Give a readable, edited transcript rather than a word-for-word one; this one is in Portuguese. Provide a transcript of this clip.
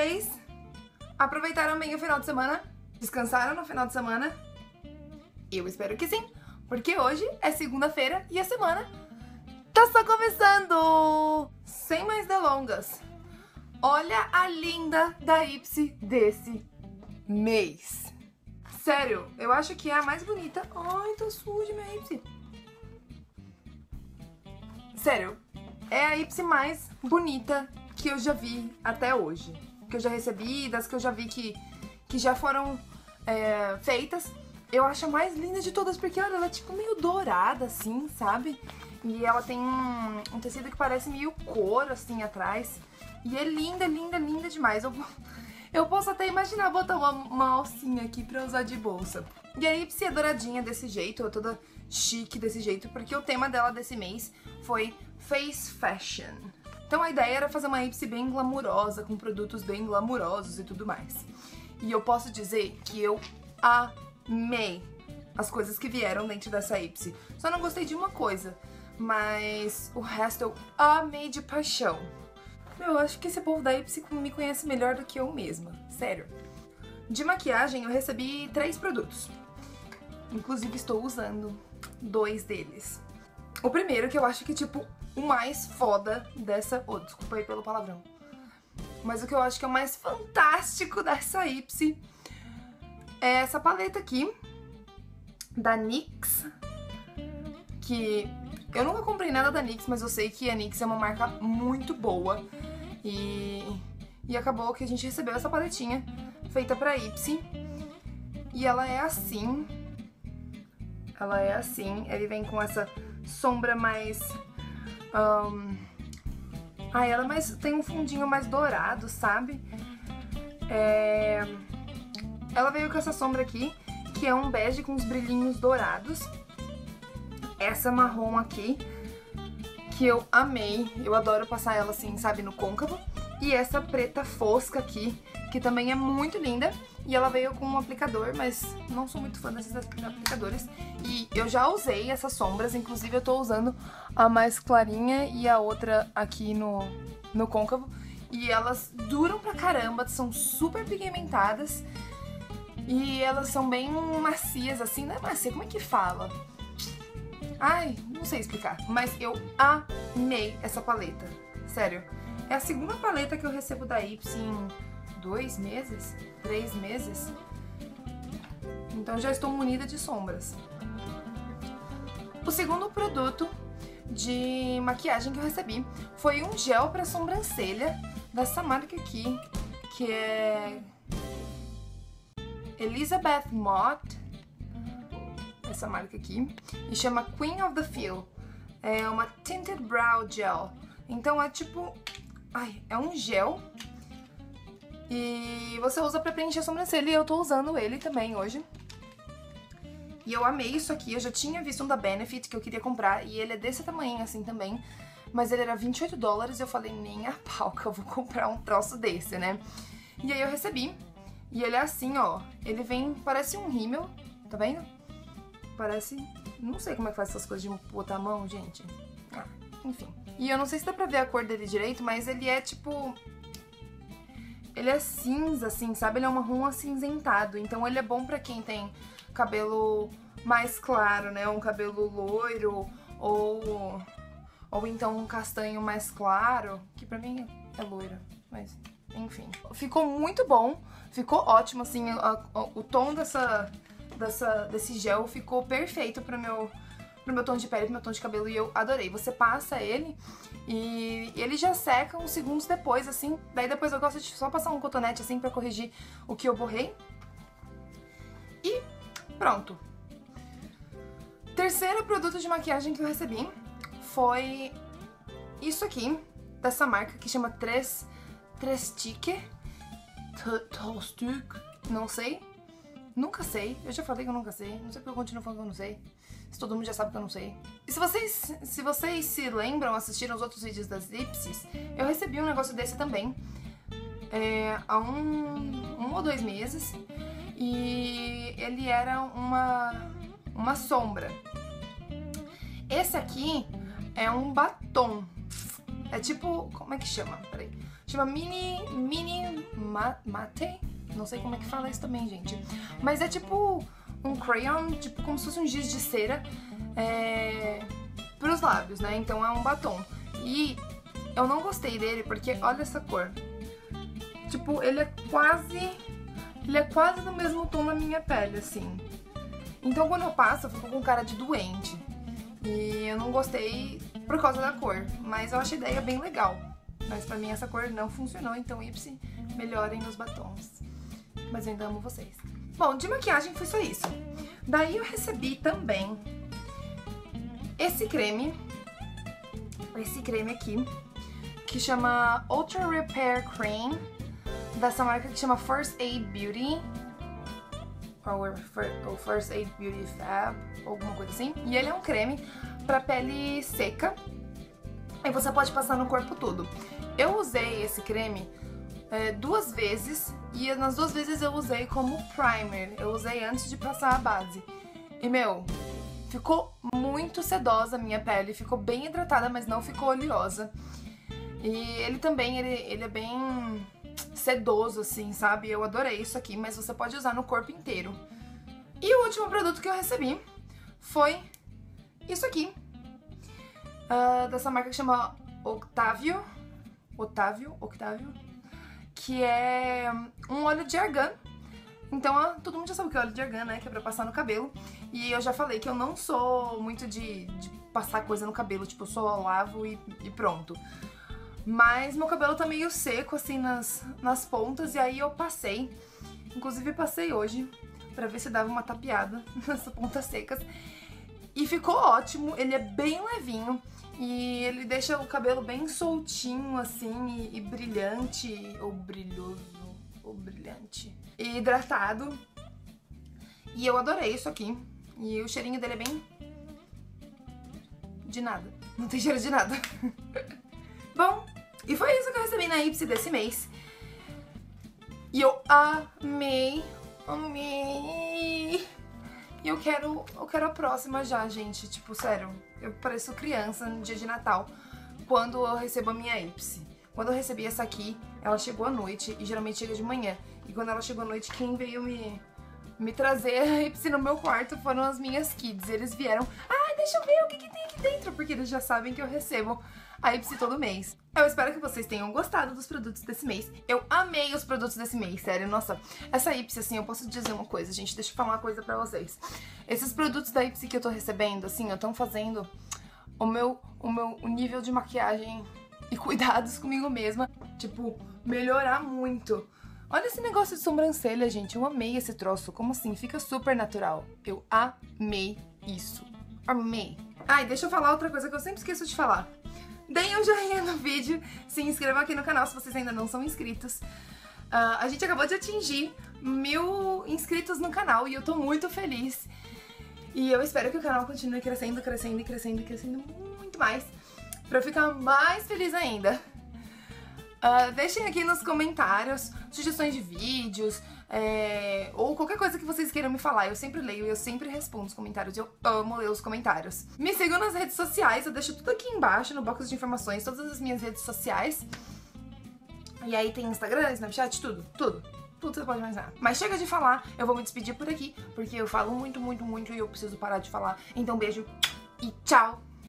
vocês aproveitaram bem o final de semana? Descansaram no final de semana? Eu espero que sim, porque hoje é segunda-feira e a semana tá só começando! Sem mais delongas, olha a linda da Ipsy desse mês. Sério, eu acho que é a mais bonita. Ai, tá suja minha Ipsy. Sério, é a Ipsy mais bonita que eu já vi até hoje. Que eu já recebi, das que eu já vi que já foram feitas. Eu acho a mais linda de todas, porque olha, ela é tipo meio dourada, assim, sabe? E ela tem um tecido que parece meio couro, assim, atrás. E é linda, linda, linda demais. Eu posso até imaginar botar uma alcinha aqui pra usar de bolsa. E a Ipsy é douradinha desse jeito, toda chique desse jeito, porque o tema dela desse mês foi Face Fashion. Então a ideia era fazer uma Ipsy bem glamurosa, com produtos bem glamurosos e tudo mais. E eu posso dizer que eu amei as coisas que vieram dentro dessa Ipsy. Só não gostei de uma coisa, mas o resto eu amei de paixão. Eu acho que esse povo da Ipsy me conhece melhor do que eu mesma, sério. De maquiagem eu recebi 3 produtos. Inclusive estou usando 2 deles. O primeiro, que eu acho que tipo o mais foda dessa... Oh, desculpa aí pelo palavrão. Mas o que eu acho que é o mais fantástico dessa Ipsy é essa paleta aqui, da NYX, que eu nunca comprei nada da NYX, mas eu sei que a NYX é uma marca muito boa. E acabou que a gente recebeu essa paletinha feita pra Ipsy. E ela é assim. Ela é assim. Ele vem com essa sombra mais... ela tem um fundinho mais dourado, sabe? Ela veio com essa sombra aqui, que é um bege com os brilhinhos dourados. Essa marrom aqui, que eu amei. Eu adoro passar ela assim, sabe, no côncavo. E essa preta fosca aqui, que também é muito linda. E ela veio com um aplicador, mas não sou muito fã desses aplicadores. E eu já usei essas sombras, inclusive eu tô usando a mais clarinha e a outra aqui no côncavo. E elas duram pra caramba, são super pigmentadas. E elas são bem macias, assim, não é macia, como é que fala? Ai, não sei explicar, mas eu amei essa paleta, sério. É a segunda paleta que eu recebo da Ipsy em 2 meses, 3 meses. Então já estou munida de sombras. O segundo produto de maquiagem que eu recebi foi um gel para sobrancelha dessa marca aqui, que é Elizabeth Mott, essa marca aqui, e chama Queen of the Fill. É uma Tinted Brow Gel. Então é tipo... é um gel e você usa pra preencher a sobrancelha, e eu tô usando ele também hoje. E eu amei isso aqui, eu já tinha visto um da Benefit que eu queria comprar, e ele é desse tamanho assim também, mas ele era $28 e eu falei, nem a pau que eu vou comprar um troço desse, né? E aí eu recebi, e ele é assim, ó, ele vem, parece um rímel, tá vendo? Parece, não sei como é que faz essas coisas de botar a mão, gente. Enfim. E eu não sei se dá pra ver a cor dele direito, mas ele é tipo... ele é cinza, assim, sabe? Ele é um marrom acinzentado. Então ele é bom pra quem tem cabelo mais claro, né? Um cabelo loiro ou então um castanho mais claro, que pra mim é loiro, mas enfim. Ficou muito bom, ficou ótimo, assim, o tom desse gel ficou perfeito pro meu tom de pele, pro meu tom de cabelo, e eu adorei. Você passa ele e ele já seca uns segundos depois, assim. Daí depois eu gosto de só passar um cotonete, assim, pra corrigir o que eu borrei. E pronto. Terceiro produto de maquiagem que eu recebi foi isso aqui, dessa marca que chama Trestique. Não sei. Nunca sei. Eu já falei que eu nunca sei. Não sei porque eu continuo falando que eu não sei. Se todo mundo já sabe que eu não sei. E se vocês se lembram, assistiram os outros vídeos das Ipsys, eu recebi um negócio desse também. Há um ou 2 meses. E ele era uma sombra. Esse aqui é um batom. É tipo... como é que chama? Peraí. Chama Mini Mate. Não sei como é que fala isso também, gente. Mas é tipo um crayon, tipo como se fosse um giz de cera pros lábios, né? Então é um batom. E eu não gostei dele porque olha essa cor. Tipo, ele é quase do mesmo tom da minha pele, assim. Então quando eu passo, eu fico com cara de doente. E eu não gostei por causa da cor. Mas eu achei a ideia bem legal. Mas pra mim essa cor não funcionou, então Ipsy, melhorem nos batons. Mas eu ainda amo vocês. Bom, de maquiagem foi só isso. Daí eu recebi também esse creme aqui, que chama Ultra Repair Cream, dessa marca que chama First Aid Beauty, ou First Aid Beauty Fab, alguma coisa assim. E ele é um creme pra pele seca, e você pode passar no corpo todo. Eu usei esse creme 2 vezes, e nas 2 vezes eu usei como primer. Eu usei antes de passar a base. E, meu, ficou muito sedosa a minha pele, ficou bem hidratada, mas não ficou oleosa. E ele também, ele é bem sedoso, assim, sabe? Eu adorei isso aqui, mas você pode usar no corpo inteiro. E o último produto que eu recebi foi isso aqui, dessa marca que chama Octavio, que é um óleo de argan. Então, todo mundo já sabe o que é óleo de argan, né? Que é pra passar no cabelo. E eu já falei que eu não sou muito de passar coisa no cabelo, tipo, eu só lavo e pronto. Mas meu cabelo tá meio seco, assim, nas pontas, e aí eu passei. Inclusive, passei hoje pra ver se dava uma tapeada nas pontas secas. E ficou ótimo, ele é bem levinho. E ele deixa o cabelo bem soltinho, assim, e brilhante, ou brilhoso, ou brilhante. E hidratado. E eu adorei isso aqui. E o cheirinho dele é bem... de nada. Não tem cheiro de nada. Bom, e foi isso que eu recebi na Ipsy desse mês. E eu amei. E eu quero a próxima já, gente. Tipo, sério, eu pareço criança no dia de Natal, quando eu recebo a minha Ipsy. Quando eu recebi essa aqui, ela chegou à noite, e geralmente chega de manhã. E quando ela chegou à noite, quem veio me trazer a Ipsy no meu quarto foram as minhas kids. Eles vieram, deixa eu ver o que tem aqui dentro, porque eles já sabem que eu recebo a Ipsy todo mês. Eu espero que vocês tenham gostado dos produtos desse mês. Eu amei os produtos desse mês, sério. Nossa, essa Ipsy, assim, eu posso dizer uma coisa, gente. Deixa eu falar uma coisa pra vocês. Esses produtos da Ipsy que eu tô recebendo, assim, estão fazendo o meu nível de maquiagem e cuidados comigo mesma, tipo, melhorar muito. Olha esse negócio de sobrancelha, gente. Eu amei esse troço. Como assim? Fica super natural. Eu amei isso. Amei. E deixa eu falar outra coisa que eu sempre esqueço de falar. Deem um joinha no vídeo, se inscrevam aqui no canal se vocês ainda não são inscritos. A gente acabou de atingir 1000 inscritos no canal e eu tô muito feliz. E eu espero que o canal continue crescendo, crescendo e crescendo e crescendo muito mais, pra eu ficar mais feliz ainda. Deixem aqui nos comentários sugestões de vídeos, ou qualquer coisa que vocês queiram me falar. Eu sempre leio e eu sempre respondo os comentários. Eu amo ler os comentários. Me sigam nas redes sociais, eu deixo tudo aqui embaixo no box de informações, todas as minhas redes sociais. E aí tem Instagram, Snapchat, tudo você pode imaginar. Mas chega de falar, eu vou me despedir por aqui, porque eu falo muito e eu preciso parar de falar. Então beijo e tchau!